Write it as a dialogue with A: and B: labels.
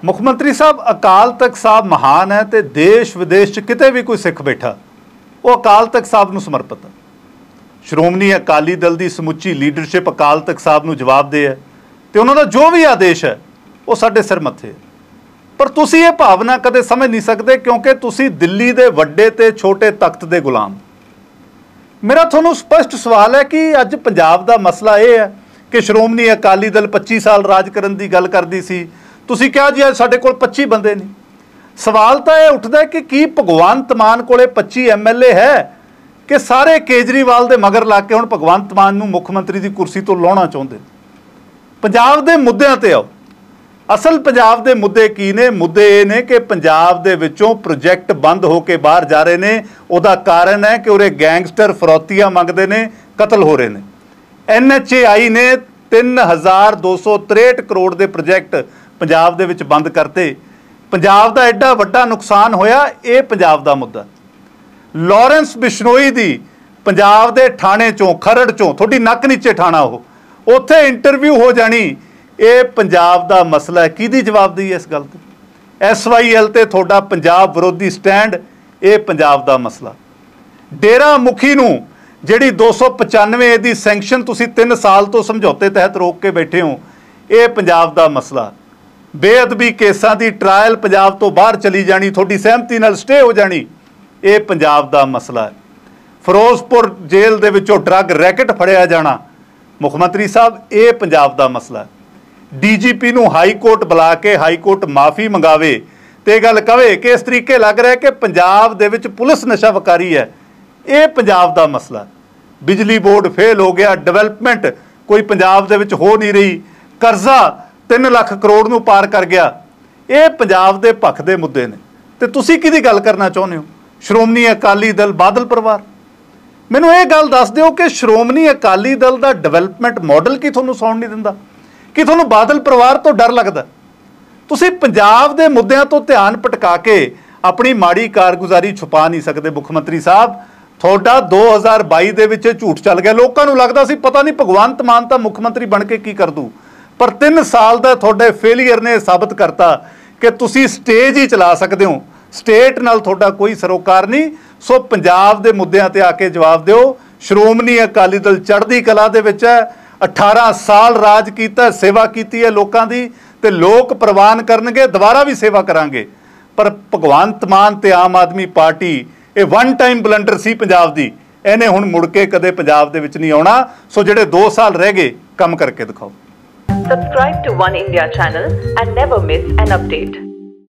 A: ਮੁੱਖ ਮੰਤਰੀ ਸਾਹਿਬ, ਅਕਾਲ ਤਖਤ ਸਾਹਿਬ ਮਹਾਨ ਹੈ ਤੇ ਦੇਸ਼ ਵਿਦੇਸ਼ 'ਚ ਕਿਤੇ ਵੀ ਕੋਈ ਸਿੱਖ ਬੈਠਾ ਉਹ ਅਕਾਲ ਤਖਤ ਸਾਹਿਬ ਨੂੰ ਸਮਰਪਿਤ ਹੈ। ਸ਼੍ਰੋਮਣੀ ਅਕਾਲੀ ਦਲ ਦੀ ਸਮੁੱਚੀ ਲੀਡਰਸ਼ਿਪ ਅਕਾਲ ਤਖਤ ਸਾਹਿਬ ਨੂੰ ਜਵਾਬਦੇਹ ਹੈ ਤੇ ਉਹਨਾਂ ਦਾ ਜੋ ਵੀ ਆਦੇਸ਼ ਹੈ ਉਹ ਸਾਡੇ ਸਿਰ ਮੱਥੇ ਹੈ। ਪਰ ਤੁਸੀਂ ਇਹ ਭਾਵਨਾ ਕਦੇ ਸਮਝ ਨਹੀਂ ਸਕਦੇ ਕਿਉਂਕਿ ਤੁਸੀਂ ਦਿੱਲੀ ਦੇ ਵੱਡੇ ਤੇ ਛੋਟੇ ਤਖਤ ਦੇ ਗੁਲਾਮ। ਮੇਰਾ ਤੁਹਾਨੂੰ ਸਪਸ਼ਟ ਸਵਾਲ ਹੈ ਕਿ ਅੱਜ ਪੰਜਾਬ ਦਾ ਮਸਲਾ ਇਹ ਹੈ ਕਿ ਸ਼੍ਰੋਮਣੀ ਅਕਾਲੀ ਦਲ 25 ਸਾਲ ਰਾਜ ਕਰਨ ਦੀ ਗੱਲ ਕਰਦੀ ਸੀ, ਤੁਸੀਂ ਕਿਹਾ ਜੀ ਅੱਜ ਸਾਡੇ ਕੋਲ 25 ਬੰਦੇ ਨਹੀਂ। ਸਵਾਲ ਤਾਂ ਇਹ ਉੱਠਦਾ ਕਿ ਕੀ ਭਗਵੰਤ ਮਾਨ ਕੋਲੇ 25 MLA ਹੈ ਕਿ ਸਾਰੇ ਕੇਜਰੀਵਾਲ ਦੇ ਮਗਰ ਲੱਗ ਕੇ ਹੁਣ ਭਗਵੰਤ ਮਾਨ ਨੂੰ ਮੁੱਖ ਮੰਤਰੀ ਦੀ ਕੁਰਸੀ ਤੋਂ ਲਾਉਣਾ ਚਾਹੁੰਦੇ। ਪੰਜਾਬ ਦੇ ਮੁੱਦਿਆਂ ਤੇ ਆਓ। ਅਸਲ ਪੰਜਾਬ ਦੇ ਮੁੱਦੇ ਕੀ ਨੇ? ਮੁੱਦੇ ਇਹ ਨੇ ਕਿ ਪੰਜਾਬ ਦੇ ਵਿੱਚੋਂ ਪ੍ਰੋਜੈਕਟ ਬੰਦ ਹੋ ਕੇ ਬਾਹਰ ਜਾ ਰਹੇ ਨੇ। ਉਹਦਾ ਕਾਰਨ ਹੈ ਕਿ ਉਰੇ ਗੈਂਗਸਟਰ ਫਰੌਤੀਆਂ ਮੰਗਦੇ ਨੇ, ਕਤਲ ਹੋ ਰਹੇ ਨੇ। NHAI ਨੇ 3263 ਕਰੋੜ ਦੇ ਪ੍ਰੋਜੈਕਟ ਪੰਜਾਬ ਦੇ ਵਿੱਚ ਬੰਦ ਕਰਤੇ। ਪੰਜਾਬ ਦਾ ਐਡਾ ਵੱਡਾ ਨੁਕਸਾਨ ਹੋਇਆ, ਇਹ ਪੰਜਾਬ ਦਾ ਮੁੱਦਾ। ਲਾਰੈਂਸ ਬਿਸ਼ਨੋਈ ਦੀ ਪੰਜਾਬ ਦੇ ਥਾਣੇ ਚੋਂ, ਖਰੜ ਚੋਂ, ਤੁਹਾਡੀ ਨੱਕ ਨੀਚੇ ਥਾਣਾ, ਉਹ ਉੱਥੇ ਇੰਟਰਵਿਊ ਹੋ ਜਾਣੀ, ਇਹ ਪੰਜਾਬ ਦਾ ਮਸਲਾ ਹੈ। ਕਿਹਦੀ ਜਵਾਬਦੇਹੀ ਹੈ ਇਸ ਗੱਲ ਤੇ? SYL ਤੇ ਤੁਹਾਡਾ ਪੰਜਾਬ ਵਿਰੋਧੀ ਸਟੈਂਡ, ਇਹ ਪੰਜਾਬ ਦਾ ਮਸਲਾ। ਡੇਰਾ ਮੁਖੀ ਨੂੰ ਜਿਹੜੀ 295 ਦੀ ਸੈਂਕਸ਼ਨ ਤੁਸੀਂ 3 ਸਾਲ ਤੋਂ ਸਮਝੌਤੇ ਤਹਿਤ ਰੋਕ ਕੇ ਬੈਠੇ ਹੋ, ਇਹ ਪੰਜਾਬ ਦਾ ਮਸਲਾ। ਬੇਅਦਬੀ ਕੇਸਾਂ ਦੀ ਟਰਾਇਲ ਪੰਜਾਬ ਤੋਂ ਬਾਹਰ ਚਲੀ ਜਾਣੀ, ਤੁਹਾਡੀ ਸਹਿਮਤੀ ਨਾਲ ਸਟੇ ਹੋ ਜਾਣੀ, ਇਹ ਪੰਜਾਬ ਦਾ ਮਸਲਾ ਹੈ। ਫਿਰੋਜ਼ਪੁਰ ਜੇਲ੍ਹ ਦੇ ਵਿੱਚੋਂ ਡਰੱਗ ਰੈਕਟ ਫੜਿਆ ਜਾਣਾ, ਮੁੱਖ ਮੰਤਰੀ ਸਾਹਿਬ, ਇਹ ਪੰਜਾਬ ਦਾ ਮਸਲਾ ਹੈ। DGP ਨੂੰ ਹਾਈ ਕੋਰਟ ਬੁਲਾ ਕੇ ਹਾਈ ਕੋਰਟ ਮਾਫੀ ਮੰਗਾਵੇ ਤੇ ਗੱਲ ਕਵੇ ਕਿ ਇਸ ਤਰੀਕੇ ਲੱਗ ਰਿਹਾ ਕਿ ਪੰਜਾਬ ਦੇ ਵਿੱਚ ਪੁਲਿਸ ਨਸ਼ਾ ਵਿਕਾਰੀ ਹੈ, ਇਹ ਪੰਜਾਬ ਦਾ ਮਸਲਾ। ਬਿਜਲੀ ਬੋਰਡ ਫੇਲ ਹੋ ਗਿਆ, ਡਿਵੈਲਪਮੈਂਟ ਕੋਈ ਪੰਜਾਬ ਦੇ ਵਿੱਚ ਹੋ ਨਹੀਂ ਰਹੀ, ਕਰਜ਼ਾ 3 ਲੱਖ ਕਰੋੜ ਨੂੰ ਪਾਰ ਕਰ ਗਿਆ, ਇਹ ਪੰਜਾਬ ਦੇ ਪੱਖ ਦੇ ਮੁੱਦੇ ਨੇ। ਤੇ ਤੁਸੀਂ ਕਿਹਦੀ ਗੱਲ ਕਰਨਾ ਚਾਹੁੰਦੇ ਹੋ? ਸ਼੍ਰੋਮਣੀ ਅਕਾਲੀ ਦਲ, ਬਾਦਲ ਪਰਿਵਾਰ? ਮੈਨੂੰ ਇਹ ਗੱਲ ਦੱਸ ਦਿਓ ਕਿ ਸ਼੍ਰੋਮਣੀ ਅਕਾਲੀ ਦਲ ਦਾ ਡਿਵੈਲਪਮੈਂਟ ਮਾਡਲ ਕੀ ਤੁਹਾਨੂੰ ਸੌਣ ਨਹੀਂ ਦਿੰਦਾ? ਕਿ ਤੁਹਾਨੂੰ ਬਾਦਲ ਪਰਿਵਾਰ ਤੋਂ ਡਰ ਲੱਗਦਾ? ਤੁਸੀਂ ਪੰਜਾਬ ਦੇ ਮੁੱਦਿਆਂ ਤੋਂ ਧਿਆਨ ਭਟਕਾ ਕੇ ਆਪਣੀ ਮਾੜੀ ਕਾਰਗੁਜ਼ਾਰੀ ਛੁਪਾ ਨਹੀਂ ਸਕਦੇ। ਮੁੱਖ ਮੰਤਰੀ ਸਾਹਿਬ, ਤੁਹਾਡਾ 2022 ਦੇ ਵਿੱਚ ਝੂਠ ਚੱਲ ਗਿਆ। ਲੋਕਾਂ ਨੂੰ ਲੱਗਦਾ ਸੀ ਪਤਾ ਨਹੀਂ ਭਗਵੰਤ ਮਾਨ ਤਾਂ ਮੁੱਖ ਮੰਤਰੀ ਬਣ ਕੇ ਕੀ ਕਰ ਦੂ, ਪਰ 3 ਸਾਲ ਦਾ ਤੁਹਾਡੇ ਫੇਲੀਅਰ ਨੇ ਸਾਬਤ ਕਰਤਾ ਕਿ ਤੁਸੀਂ ਸਟੇਜ ਹੀ ਚਲਾ ਸਕਦੇ ਹੋ, ਸਟੇਟ ਨਾਲ ਤੁਹਾਡਾ ਕੋਈ ਸਰੋਕਾਰ ਨਹੀਂ। ਸੋ ਪੰਜਾਬ ਦੇ ਮੁੱਦਿਆਂ ਤੇ ਆ ਕੇ ਜਵਾਬ ਦਿਓ। ਸ਼੍ਰੋਮਣੀ ਅਕਾਲੀ ਦਲ ਚੜ੍ਹਦੀ ਕਲਾ ਦੇ ਵਿੱਚ ਹੈ, 18 ਸਾਲ ਰਾਜ ਕੀਤਾ, ਸੇਵਾ ਕੀਤੀ ਹੈ ਲੋਕਾਂ ਦੀ, ਤੇ ਲੋਕ ਪ੍ਰਵਾਨ ਕਰਨਗੇ, ਦੁਬਾਰਾ ਵੀ ਸੇਵਾ ਕਰਾਂਗੇ। ਪਰ ਭਗਵੰਤ ਮਾਨ ਤੇ ਆਮ ਆਦਮੀ ਪਾਰਟੀ, ਇਹ ਵਨ ਟਾਈਮ ਬਲੰਡਰ ਸੀ ਪੰਜਾਬ ਦੀ, ਇਹਨੇ ਹੁਣ ਮੁੜ ਕੇ ਕਦੇ ਪੰਜਾਬ ਦੇ ਵਿੱਚ ਨਹੀਂ ਆਉਣਾ। ਸੋ ਜਿਹੜੇ 2 ਸਾਲ ਰਹਿ ਗਏ, ਕੰਮ ਕਰਕੇ ਦਿਖਾਓ।
B: Subscribe to One India channel and never miss an update.